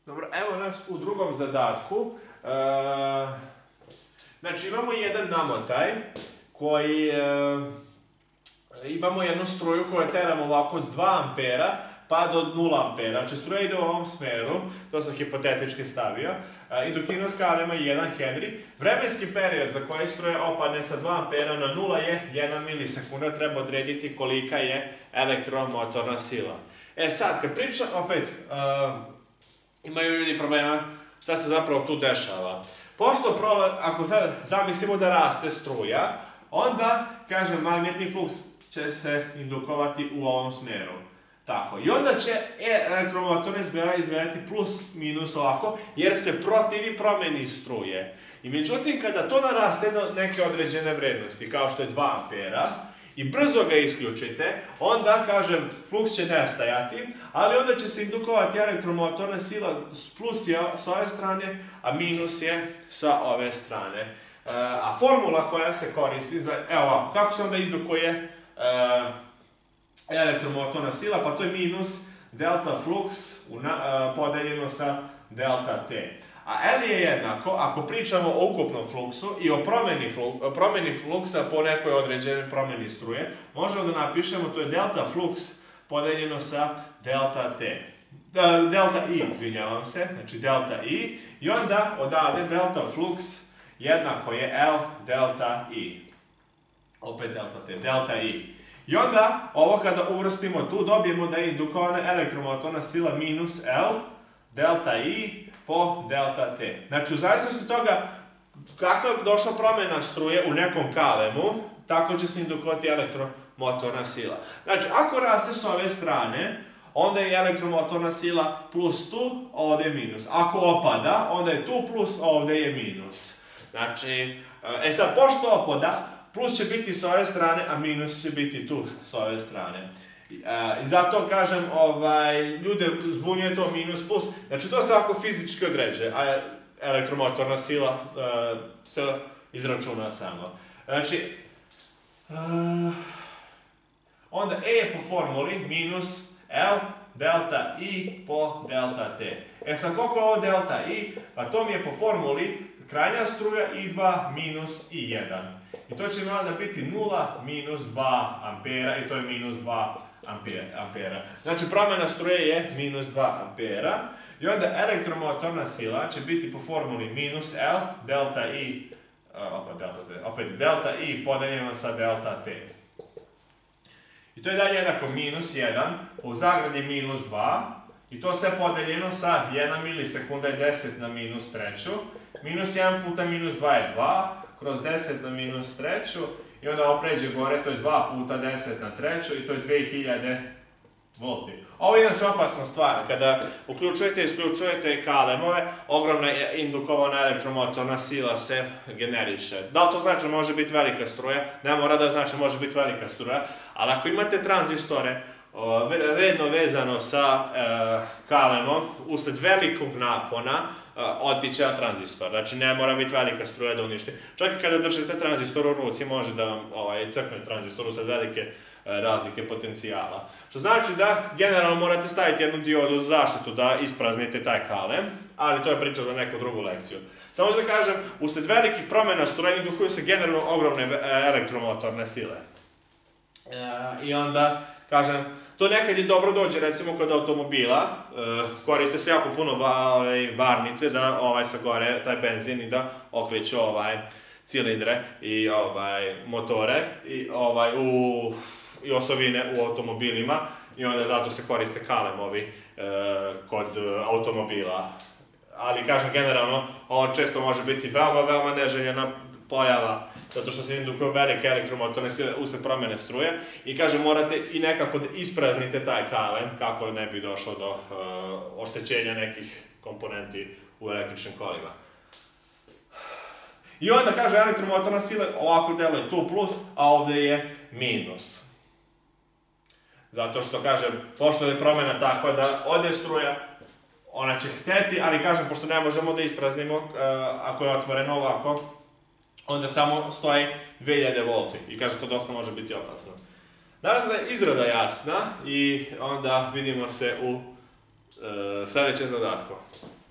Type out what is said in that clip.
Dobro, evo nas u drugom zadatku. Znači, imamo jedan namotaj koji... Imamo jednu struju koju teramo ovako 2 ampera pa do 0 ampera. Znači, struja ide u ovom smeru, to sam hipotetički stavio. Induktivnost kalema je 1 Henry. Vremenski period za koji struja opadne sa 2 ampera na 0 je 1 milisekunda. Treba odrediti kolika je elektromotorna sila. Sad, kad pričam, opet, imaju ljudi problema šta se zapravo tu dešava. Pošto, ako sad zamislimo da raste struja, onda, kažem, magnetni fluks će se indukovati u ovom smeru. Tako, i onda će elektromotorna izgledati plus minus ovako, jer se protivi promeni struje. I međutim, kada to naraste do neke određene vrednosti, kao što je 2 ampera, i brzo ga isključite, onda, kažem, fluks će nestajati, ali onda će se indukovati elektromotorna sila, plus je s ove strane, a minus je sa ove strane. A formula koja se koristi za, evo ovako, kako se onda indukuje elektromotorna sila, pa to je minus delta flux podeljeno sa delta T. A L je jednako, ako pričamo o ukupnom fluksu i o promjeni fluksa po nekoj određenoj promjeni struje, možemo da napišemo, to je delta flux podeljeno sa delta T. Delta I, izvinjavam se, znači delta I, i onda odavde delta flux jednako je L delta I. Opet delta T, delta I. I onda, ovo kada uvrstimo tu, dobijemo da je indukovana elektromotorna sila minus L delta I po delta T. Znači, u zavisnosti toga kako je došla promjena struje u nekom kalemu, tako će se indukovati elektromotorna sila. Znači, ako raste s ove strane, onda je elektromotorna sila plus tu, a ovdje je minus. Ako opada, onda je tu plus, a ovdje je minus. Znači, sad, pošto opada, plus će biti s ove strane, a minus će biti tu s ove strane. I zato, kažem, ljude zbunjuje to minus plus. Znači, to se ako fizički određuje, a elektromotorna sila se izračuna samo. Znači, onda E je po formuli minus L delta I po delta T. Sad, koliko je ovo delta I? Pa to mi je po formuli krajnja struja I2 minus I1. I to će mi onda biti 0 minus 2 ampera i to je minus 2 ampera. Znači, promjena struje je minus 2 ampera. I onda elektromotorna sila će biti po formuli minus L delta I, opet delta I podeljeno sa delta T. I to je dalje jednako minus 1, u zagradi minus 2, i to sve podeljeno sa 1 milisekunda je 10 na minus treću, minus 1 puta minus 2 je 2, kroz 10 na minus treću, i onda ovo pređe gore, to je 2 puta 10 na treću, i to je 2000 volti. Ovo je inače opasna stvar, kada uključujete i isključujete kalemove, ogromna indukovana elektromotorna sila se generiše. Da li to znači da može biti velika struja? Ne mora da znači da može biti velika struja, ali ako imate tranzistore redno vezano sa kalemom, usled velikog napona, otiće na tranzistor. Znači, ne mora biti velika struja da uništi. Čak i kada držite tranzistor u ruci, može da vam crkne tranzistor usled velike razlike potencijala. Što znači da generalno morate staviti jednu diodu za zaštitu da ispraznite taj kalem, ali to je priča za neku drugu lekciju. Samo da kažem, usled velikih promjena struje indukuju se generalno ogromne elektromotorne sile. I onda, kažem, to nekad je dobro dođe, recimo kod automobila, koriste se jako puno varnice da sa gore taj benzin i da okreću cilindre i motore i osovine u automobilima, i onda zato se koriste kalemovi kod automobila. Ali, kažem, generalno, ovo često može biti veoma, veoma neželjena pojava, zato što se indukuju velike elektromotorne sile usled promjene struje, i, kažem, morate i nekako da ispraznite taj kalem kako ne bi došlo do oštećenja nekih komponenti u električnim kolima. I onda, kaže, elektromotorna sila ovako deluje tu plus, a ovdje je minus. Zato što, kažem, pošto je promjena takva da ode struja, ona će hteti, ali, kažem, pošto ne možemo da ispraznimo, ako je otvoreno ovako, onda samo stoji 2000 volti. I, kaže, to dosta može biti opasno. Danas da je izrada jasna i onda vidimo se u sljedećem zadatku.